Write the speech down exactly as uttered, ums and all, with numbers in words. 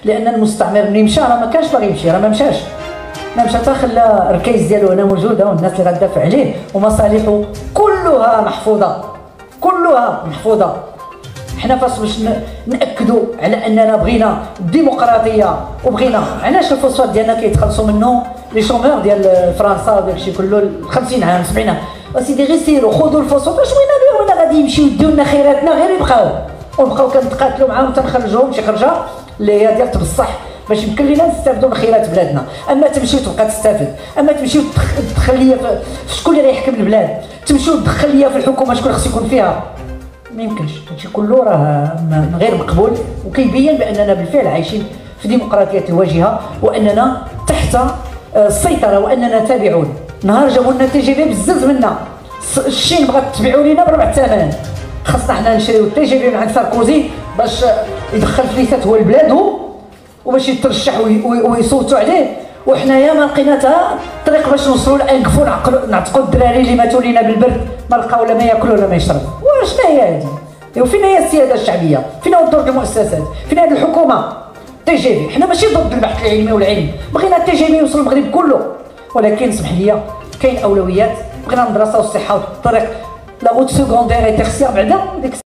لان المستعمر ملي مشى راه ما كانش باغي يمشي، راه ما مشاش ما مشى حتى خلى الركائز ديالو هنا موجوده والناس اللي غتدافع عليه ومصالحه كلها محفوظه كلها محفوظه. حنا فاش باش ناكدوا على اننا بغينا الديمقراطيه وبغينا علاش الفوسفات ديالنا كيتخلصوا منه لي شومور ديال فرنسا وداك الشيء كله خمسين عام سبعين عام. اسيدي غير سيروا خذوا الفوسفات، واش بغينا بهم؟ وين غادي يمشيو يديو لنا خيراتنا غير يبقاو ونبقاو كنتقاتلوا معاهم تنخرجوهم شي خرجه اللي هي ديال بصح باش يمكن لينا نستافدوا من خيرات بلادنا. اما تمشي وتبقى تستافد، اما تمشي وتدخل ليا في شكون اللي غيحكم البلاد، تمشي وتدخل ليا في الحكومه شكون خصو يكون فيها، ما يمكنش. هادشي كله راه غير مقبول وكيبين باننا بالفعل عايشين في ديمقراطيه الواجهه واننا تحت السيطره واننا تابعون. نهار جابوا لنا تي جي في بزز منا، الشين بغات تبيعوا لينا بربع الثمن، خاصنا حنا نشريو التي جي في من عند ساركوزي باش يدخل فليسات هو لبلادو وباش يترشح ويصوتوا عليه، وحنايا ما لقينا حتى طريق باش نوصلوا لانكفوا نعتقوا الدراري اللي ماتوا لينا بالبرد ما لقاو لا ما ياكلوا لا ما يشربوا. واشنا هي هذه؟ وفين هي السياده الشعبيه؟ فين هو دور المؤسسات؟ فين هذه الحكومه؟ تي جي في حنا ماشي ضد البحث العلمي والعلم، بغينا التي جي في يوصل المغرب كله، ولكن سمح لي كاين اولويات، بغينا المدرسه والصحه والطريق لا روت سكوندير اي تيرسيير بعدا